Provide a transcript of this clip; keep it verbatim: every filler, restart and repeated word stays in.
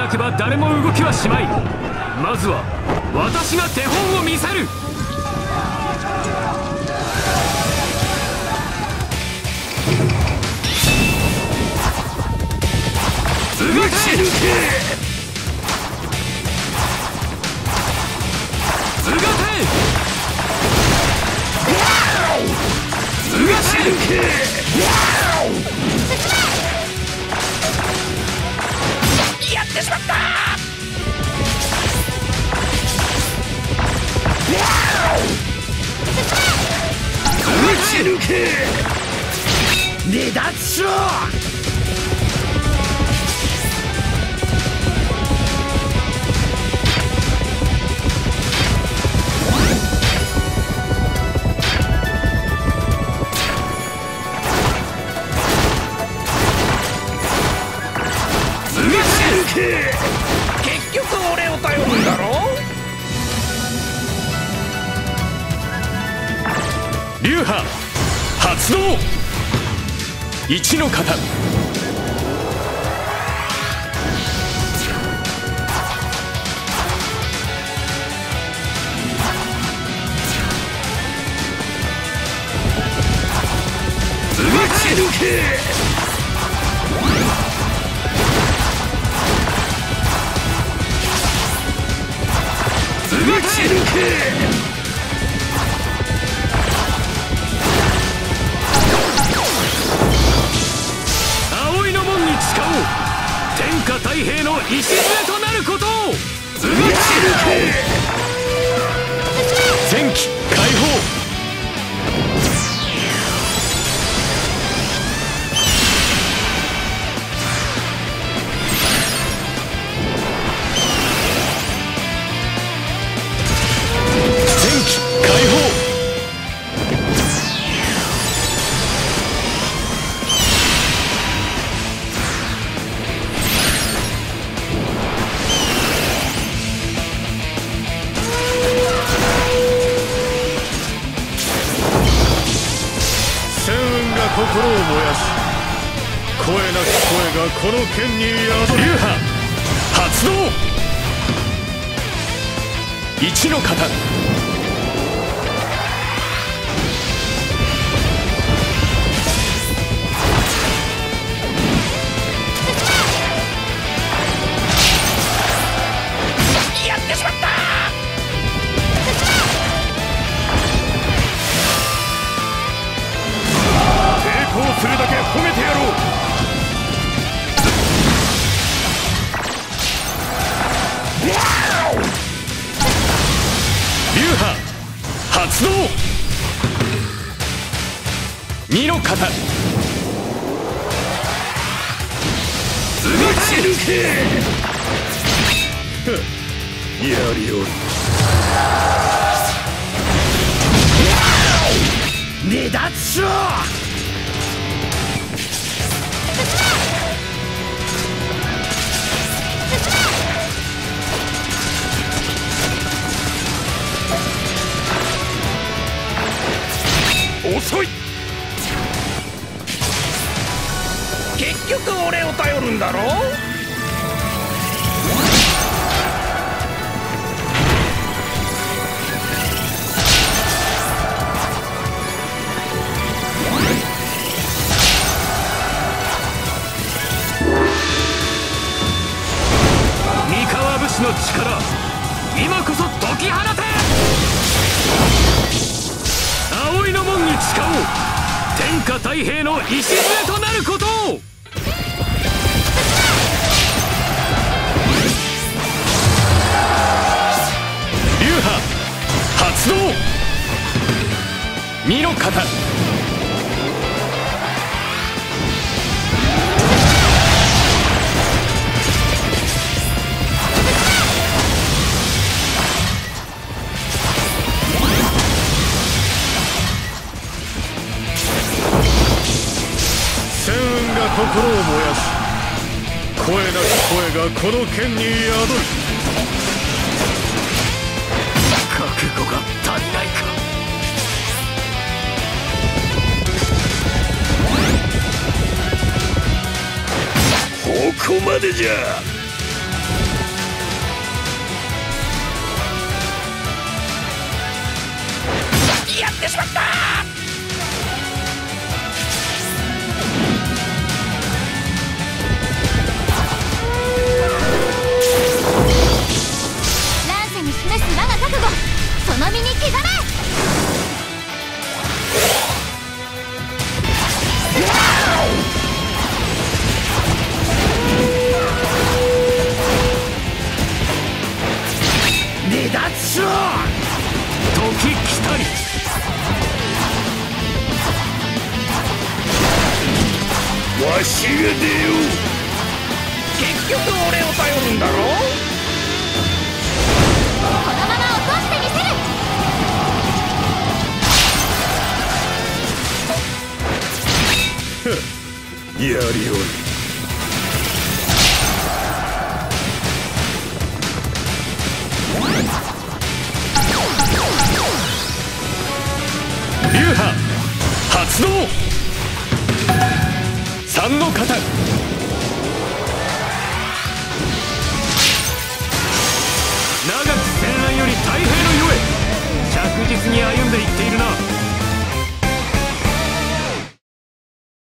なけば誰も動きはしまい。まずは私が手本を見せる。動けるけ。うがてうがせるけ。やってしまった。うち抜け。離脱しろ。結局俺を頼るんだろ。流派発動。一の型。打ち抜け。打ち抜け。葵の門に誓おう。天下太平の礎となることを。打ち抜け。戦機解放。心を燃やし、声なき声がこの剣に宿る。流派発動。一の型。やってしまった。するだけ褒めてやろう。流派発動。二の型。打ち抜け。やりおる。離脱しろ。遅い。結局俺を頼るんだろ。三河武士の力、今こそ解き放て。葵の門に誓おう。天下太平の礎となることを。流派発動。二の型。心を燃やし、声なき声がこの剣に宿る。覚悟が足りないか。ここまでじゃ。 やってしまった。 乱世に示す我が覚悟、その身に刻め。 離脱しろ。 時来たり。 わしが出よう。結局俺を頼るんだろ。 このまま落としてみせる。 やりおる。流派発動。三の型。長く戦乱より太平の世へ着実に歩んでいっているな。